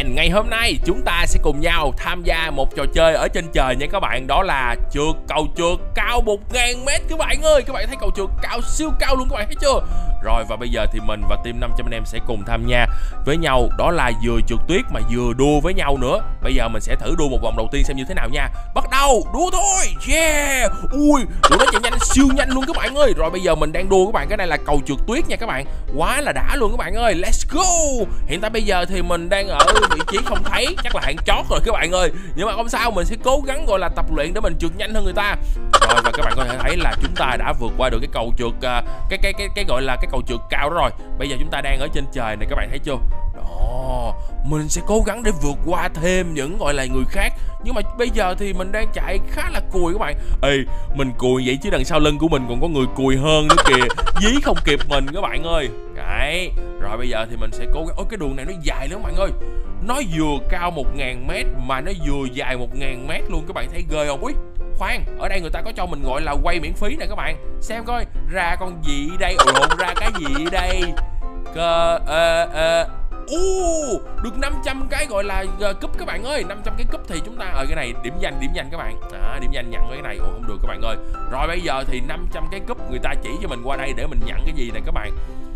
And ngày hôm nay chúng ta sẽ cùng nhau tham gia một trò chơi ở trên trời nha các bạn. Đó là trượt cầu trượt cao 1000m các bạn ơi. Các bạn thấy cầu trượt cao, siêu cao luôn các bạn thấy chưa? Rồi và bây giờ thì mình và team 500 anh em sẽ cùng tham gia với nhau. Đó là vừa trượt tuyết mà vừa đua với nhau nữa. Bây giờ mình sẽ thử đua một vòng đầu tiên xem như thế nào nha. Bắt đầu, đua thôi. Yeah. Ui, tụi nó chạy nhanh, siêu nhanh luôn các bạn ơi. Rồi bây giờ mình đang đua các bạn. Cái này là cầu trượt tuyết nha các bạn. Quá là đã luôn các bạn ơi. Let's go. Hiện tại bây giờ thì mình đang ở vị trí không thấy, chắc là hạng chót rồi các bạn ơi. Nhưng mà không sao, mình sẽ cố gắng gọi là tập luyện để mình trượt nhanh hơn người ta. Rồi và các bạn có thể thấy là chúng ta đã vượt qua được cái cầu trượt cái gọi là cái cầu trượt cao đó rồi. Bây giờ chúng ta đang ở trên trời này các bạn thấy chưa? Đó, mình sẽ cố gắng để vượt qua thêm những gọi là người khác. Nhưng mà bây giờ thì mình đang chạy khá là cùi các bạn. Ê, mình cùi vậy chứ đằng sau lưng của mình còn có người cùi hơn nữa kìa. Dí không kịp mình các bạn ơi. Đấy, rồi bây giờ thì mình sẽ cố gắng. Ôi cái đường này nó dài lắm các bạn ơi. Nó vừa cao 1000m mà nó vừa dài 1000m luôn, các bạn thấy ghê không? Úi, khoan, ở đây người ta có cho mình gọi là quay miễn phí nè các bạn. Xem coi ra con gì đây, lộn ra cái gì đây. Được 500 cái gọi là cúp các bạn ơi. 500 cái cúp thì chúng ta ở cái này điểm danh các bạn. Điểm danh nhận với cái này. Không được các bạn ơi. Rồi bây giờ thì 500 cái cúp người ta chỉ cho mình qua đây để mình nhận cái gì này các bạn.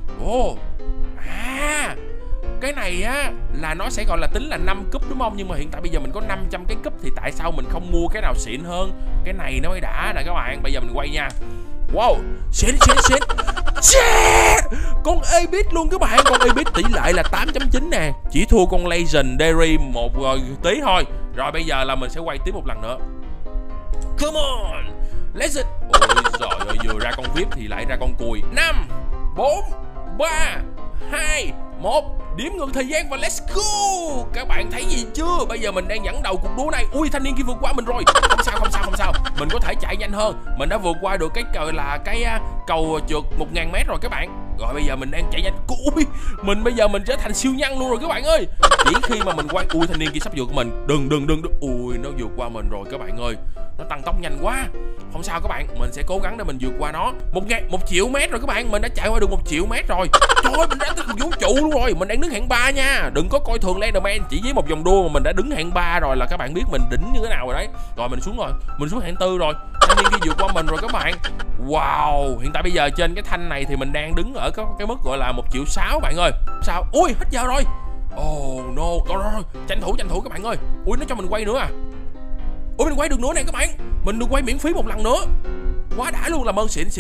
Cái này á là nó sẽ gọi là tính là 5 cúp đúng không? Nhưng mà hiện tại bây giờ mình có 500 cái cúp thì tại sao mình không mua cái nào xịn hơn? Cái này nó mới đã nè các bạn. Bây giờ mình quay nha. Wow, xịn. Yeah! Con Abyss luôn các bạn. Con Abyss tỷ lệ là 8.9 nè. Chỉ thua con Legendary một tí thôi. Rồi bây giờ là mình sẽ quay tiếp một lần nữa. Come on, let's it. Ôi giời ơi, vừa ra con VIP thì lại ra con cùi. 5, 4, 3, 2, 1. Điểm ngược thời gian và let's go. Các bạn thấy gì chưa? Bây giờ mình đang dẫn đầu cuộc đua này. Ui, thanh niên kia vượt qua mình rồi. Không sao. Mình có thể chạy nhanh hơn. Mình đã vượt qua được cái cầu trượt 1000m rồi các bạn. Rồi bây giờ mình đang chạy nhanh. Ui, bây giờ mình trở thành siêu nhân luôn rồi các bạn ơi. Chỉ khi mà mình quay. Ui, thanh niên kia sắp vượt qua mình. Đừng. Ui, nó vượt qua mình rồi các bạn ơi. Nó tăng tốc nhanh quá. Không sao các bạn, mình sẽ cố gắng để mình vượt qua nó. 1 triệu mét rồi các bạn. Mình đã chạy qua được 1 triệu mét rồi. Trời ơi, mình đã tới vũ trụ luôn rồi. Mình đang đứng hạng 3 nha. Đừng có coi thường Enderman. Chỉ với một vòng đua mà mình đã đứng hạng 3 rồi là các bạn biết mình đỉnh như thế nào rồi đấy. Rồi mình xuống rồi. Mình xuống hạng 4 rồi. Thanh niên kia vượt qua mình rồi các bạn. Wow, hiện tại bây giờ trên cái thanh này thì mình đang đứng ở cái mức gọi là 1,6 triệu bạn ơi. Sao? Ui, hết giờ rồi. Oh no. Rồi. Tranh thủ các bạn ơi. Ui, nó cho mình quay nữa à. Ủa mình quay được nữa nè các bạn. Mình được quay miễn phí một lần nữa. Quá đã luôn, làm ơn xịn.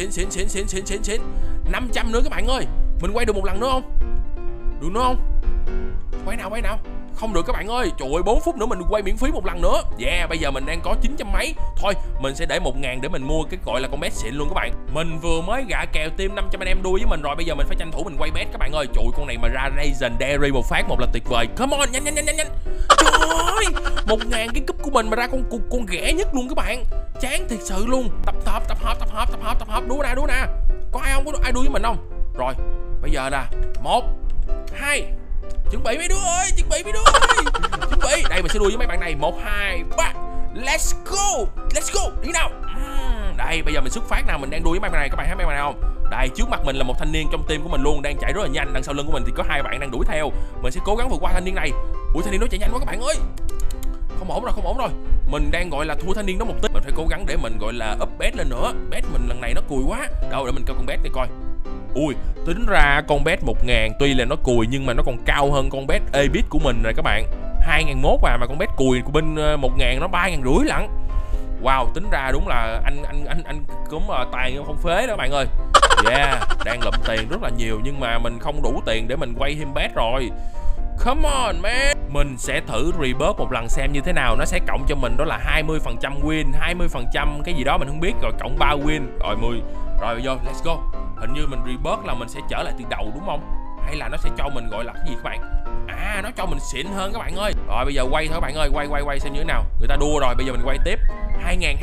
500 nữa các bạn ơi. Mình quay được một lần nữa không? Được nữa không? Quay nào. Không được các bạn ơi. Trời ơi, 4 phút nữa mình được quay miễn phí một lần nữa. Yeah, bây giờ mình đang có 900 mấy. Thôi, mình sẽ để 1000 để mình mua cái gọi là con bet xịn luôn các bạn. Mình vừa mới gạ kèo team 500 anh em đua với mình rồi. Bây giờ mình phải tranh thủ mình quay bet các bạn ơi. Trời ơi, con này mà ra Legendary một phát một là tuyệt vời. Come on, nhanh. Trời ơi, 1000 cái cúp của mình mà ra con ghẻ nhất luôn các bạn. Chán thiệt sự luôn. Tập hợp. Đua nè. Có ai không? Có ai đua với mình không? Rồi, bây giờ là 1, 2. Chuẩn bị mấy đứa ơi. Chuẩn bị. Đây mình sẽ đua với mấy bạn này. 1, 2, 3. Let's go. Đi nào. Đây bây giờ mình xuất phát nào. Mình đang đua với mấy bạn này. Các bạn thấy mấy bạn này không? Đây trước mặt mình là một thanh niên trong team của mình luôn, đang chạy rất là nhanh. Đằng sau lưng của mình thì có 2 bạn đang đuổi theo. Mình sẽ cố gắng vượt qua thanh niên này. Ui, thanh niên nó chạy nhanh quá các bạn ơi. Không ổn rồi. Mình đang gọi là thua thanh niên đó một tí. Mình phải cố gắng để mình gọi là up bet lên nữa. Bet mình lần này nó cùi quá. Đâu để mình coi con bet này coi. Ui, tính ra con bet 1000 tuy là nó cùi nhưng mà nó còn cao hơn con bet Abyss của mình rồi các bạn. 2001 mà con bet cùi của bên 1000 nó 3500 lận. Wow, tính ra đúng là anh cũng tài không phế đó các bạn ơi. Yeah, đang lụm tiền rất là nhiều nhưng mà mình không đủ tiền để mình quay thêm bet rồi. Come on man. Mình sẽ thử rebirth một lần xem như thế nào. Nó sẽ cộng cho mình đó là 20% win, 20% cái gì đó mình không biết. Rồi cộng 3 win. Rồi 10. Rồi vô, let's go. Hình như mình rebirth là mình sẽ trở lại từ đầu đúng không? Hay là nó sẽ cho mình gọi là cái gì các bạn? Nó cho mình xịn hơn các bạn ơi. Rồi bây giờ quay thôi các bạn ơi. Quay xem như thế nào. Người ta đua rồi, bây giờ mình quay tiếp. 2000,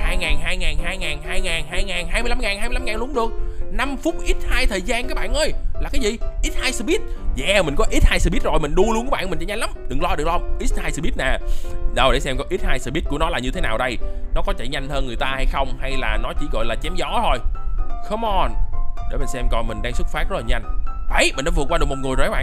25.000 luôn được. 5 phút x2 thời gian các bạn ơi. Là cái gì? x2 speed. Yeah, mình có x2 speed rồi, mình đua luôn các bạn, mình chạy nhanh lắm. Đừng lo. x2 speed nè. Đâu để xem có x2 speed của nó là như thế nào đây. Nó có chạy nhanh hơn người ta hay không, hay là nó chỉ gọi là chém gió thôi. Come on. Để mình xem coi, mình đang xuất phát rất là nhanh. Đấy, mình đã vượt qua được một người rồi các bạn.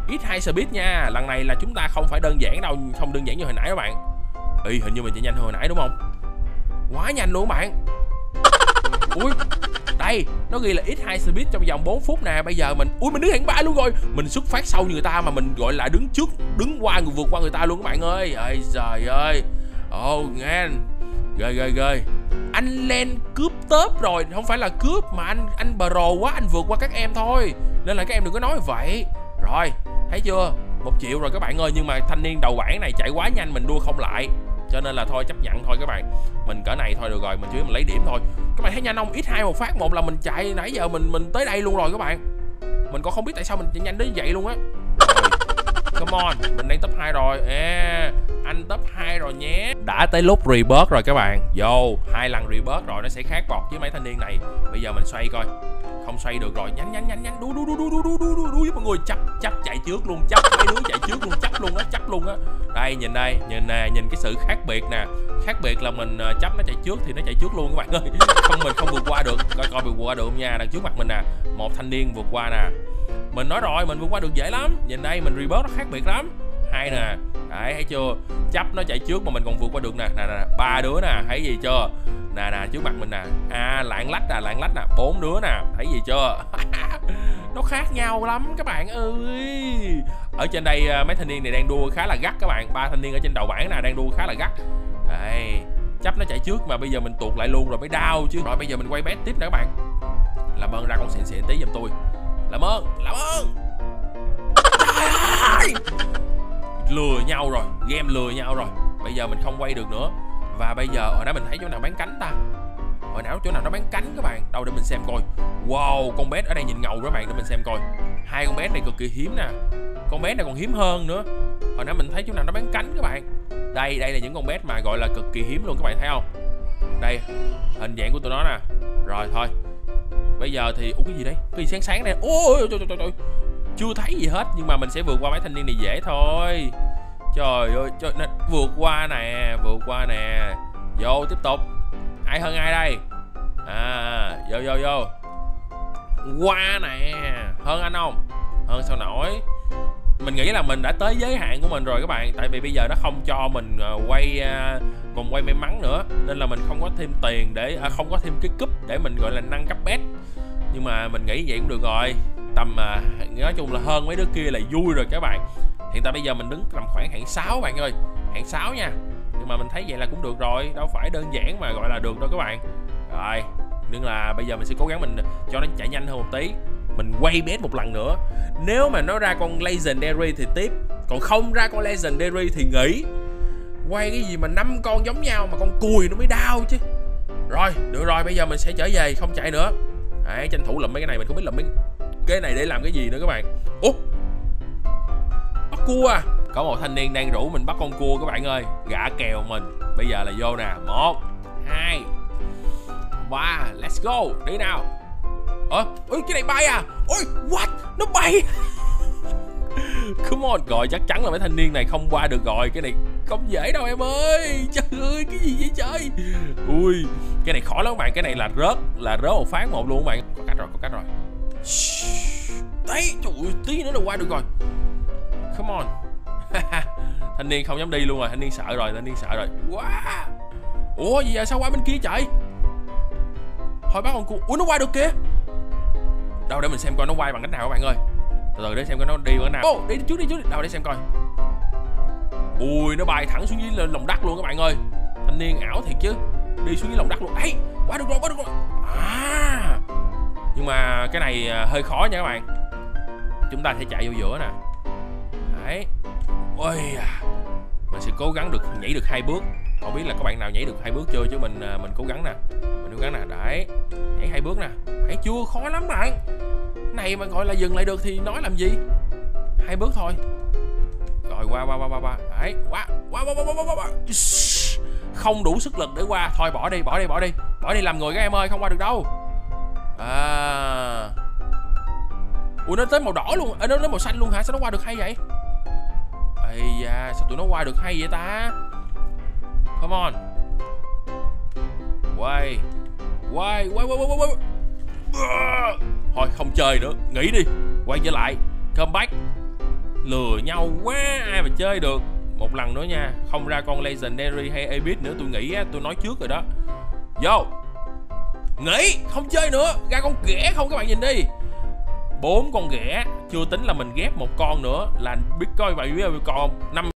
X2 Speed nha. Lần này là chúng ta không phải đơn giản đâu, không đơn giản như hồi nãy các bạn. Hình như mình chạy nhanh hơn hồi nãy đúng không? Quá nhanh luôn các bạn. Ui, đây, nó ghi là X2 Speed trong vòng 4 phút nè. Bây giờ mình đứng hạng 3 luôn rồi. Mình xuất phát sau như người ta mà mình gọi là đứng qua vượt qua người ta luôn các bạn ơi. Ơi trời ơi. Nghe. Ghê. Anh Len cướp tớp rồi, không phải là cướp mà anh pro quá, anh vượt qua các em thôi. Nên là các em đừng có nói vậy. Rồi, thấy chưa? 1 triệu rồi các bạn ơi, nhưng mà thanh niên đầu bảng này chạy quá nhanh, mình đua không lại. Cho nên là thôi chấp nhận thôi các bạn. Mình cỡ này thôi được rồi, mình chỉ mình lấy điểm thôi. Các bạn thấy nhanh không? X2 một phát một là mình chạy nãy giờ mình tới đây luôn rồi các bạn. Mình còn không biết tại sao mình chạy nhanh đến vậy luôn á. Come on, mình đang top 2 rồi. Anh top 2 rồi nhé. Đã tới lúc rebirth rồi các bạn. Vô, 2 lần rebirth rồi nó sẽ khác bọt với mấy thanh niên này. Bây giờ mình xoay coi. Không xoay được rồi, nhanh đu với mọi người, chấp chạy trước luôn, chấp mấy đứa chạy trước luôn, chấp luôn á. Đây nhìn đây, nhìn nè, nhìn cái sự khác biệt nè. Khác biệt là mình chấp nó chạy trước thì nó chạy trước luôn các bạn ơi. Mình không vượt qua được. Coi vượt qua được không nha. Đằng trước mặt mình nè, một thanh niên vượt qua nè. Mình nói rồi, mình vượt qua được dễ lắm. Nhìn đây, mình rebirth nó khác biệt lắm. Hai nè, đấy thấy chưa? Chấp nó chạy trước mà mình còn vượt qua được nè. Nè 3 đứa nè, thấy gì chưa? Nè trước mặt mình nè. Lạng lách nè, 4 đứa nè, thấy gì chưa? Nó khác nhau lắm các bạn ơi. Ở trên đây mấy thanh niên này đang đua khá là gắt các bạn. 3 thanh niên ở trên đầu bảng nè đang đua khá là gắt. Đây, chấp nó chạy trước mà bây giờ mình tuột lại luôn rồi mới đau chứ. Rồi bây giờ mình quay bet tiếp nữa các bạn. Làm ơn ra con xịn tí giùm tôi. Làm ơn. Trời ơi, lừa nhau rồi, game lừa nhau rồi. Bây giờ mình không quay được nữa. Và bây giờ hồi nãy mình thấy chỗ nào bán cánh ta? Hồi nãy chỗ nào nó bán cánh các bạn? Đâu để mình xem coi. Wow, con bé ở đây nhìn ngầu các bạn, để mình xem coi. 2 con bé này cực kỳ hiếm nè. Con bé này còn hiếm hơn nữa. Hồi nãy mình thấy chỗ nào nó bán cánh các bạn. Đây là những con bé mà gọi là cực kỳ hiếm luôn các bạn thấy không? Đây, hình dạng của tụi nó nè. Rồi thôi. Bây giờ thì cái gì đấy? Cái gì sáng nè. Ôi trời. Chưa thấy gì hết nhưng mà mình sẽ vượt qua mấy thanh niên này dễ thôi. Trời ơi, vượt qua nè. Vô tiếp tục. Ai hơn ai đây? Vô. Qua nè. Hơn anh không? Hơn sao nổi. Mình nghĩ là mình đã tới giới hạn của mình rồi các bạn. Tại vì bây giờ nó không cho mình quay vòng quay may mắn nữa. Nên là mình không có thêm tiền để không có thêm cái cúp để mình gọi là nâng cấp bet. Nhưng mà mình nghĩ vậy cũng được rồi. Tầm nói chung là hơn mấy đứa kia là vui rồi các bạn. Hiện tại bây giờ mình đứng tầm khoảng hạng 6 bạn ơi. Hạng 6 nha. Nhưng mà mình thấy vậy là cũng được rồi. Đâu phải đơn giản mà gọi là được đâu các bạn. Rồi, nên là bây giờ mình sẽ cố gắng mình cho nó chạy nhanh hơn một tí. Mình quay bet một lần nữa. Nếu mà nó ra con Legendary thì tiếp. Còn không ra con Legendary thì nghỉ. Quay cái gì mà 5 con giống nhau mà con cùi nó mới đau chứ. Rồi, được rồi, bây giờ mình sẽ trở về, không chạy nữa. Đấy, tranh thủ lụm mấy cái này, mình không biết lụm mấy cái này để làm cái gì nữa các bạn. Ủa, bắt cua à? Có một thanh niên đang rủ mình bắt con cua các bạn ơi. Gạ kèo mình. Bây giờ là vô nè. 1, 2, 3, let's go. Đi nào. Ôi cái này bay à? Ôi what? Nó bay. Come on. Rồi chắc chắn là mấy thanh niên này không qua được rồi. Cái này không dễ đâu em ơi. Trời ơi, cái gì vậy trời? Ui, cái này khó lắm các bạn. Cái này là rớt một phát một luôn các bạn. Có cách rồi. Đấy, trời ơi, tí nữa là qua được rồi. Come on. Thanh niên không dám đi luôn rồi. Thanh niên sợ rồi. Wow. Ủa gì vậy? Sao qua bên kia trời? Thôi bắt con cua. Ủa nó qua được kìa. Đâu để mình xem coi nó quay bằng cách nào các bạn ơi. Từ từ để xem coi nó đi bằng cách nào. Đi trước. Đâu để xem coi. Ui, nó bay thẳng xuống dưới lòng đất luôn các bạn ơi. Thanh niên ảo thiệt chứ. Đi xuống dưới lòng đất luôn. Đấy, qua được rồi. Nhưng mà cái này hơi khó nha các bạn. Chúng ta sẽ chạy vô giữa nè. Đấy. Ôi à. Mình sẽ cố gắng được nhảy được 2 bước. Không biết là các bạn nào nhảy được 2 bước chưa chứ mình cố gắng nè. Đấy. Nhảy 2 bước nè. Thấy chưa, khó lắm bạn. Này mà gọi là dừng lại được thì nói làm gì. 2 bước thôi. Rồi qua. Đấy, qua. Không đủ sức lực để qua. Thôi bỏ đi làm người các em ơi, không qua được đâu. Ủa nó tới màu đỏ luôn. Nó tới màu xanh luôn hả? Sao nó qua được hay vậy? Ây da, sao tụi nó qua được hay vậy ta? Come on. Quay. Thôi không chơi nữa, nghỉ đi. Quay trở lại. Come back. Lừa nhau quá, ai mà chơi được. Một lần nữa nha, không ra con Legendary hay Abyss nữa tôi nghĩ á, tôi nói trước rồi đó. Vô. Nghỉ, không chơi nữa, ra con ghẻ không các bạn nhìn đi. 4 con ghẻ, chưa tính là mình ghép một con nữa là biết coi bạn biết con không?